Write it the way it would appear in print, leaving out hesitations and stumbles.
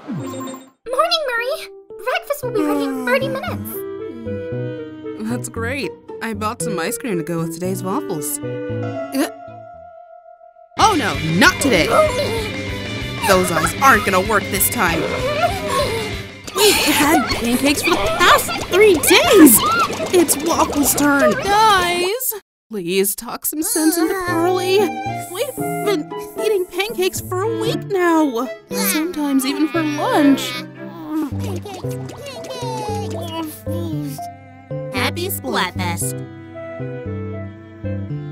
Morning, Marie! Breakfast will be ready in 30 minutes. That's great. I bought some ice cream to go with today's waffles. Oh no, not today! Those eyes aren't gonna work this time. We've had pancakes for the past 3 days! It's Waffle's turn! Guys! Please talk some sense into Carly. We've been eating pancakes for a week now. Sometimes even for lunch. Happy Splatfest!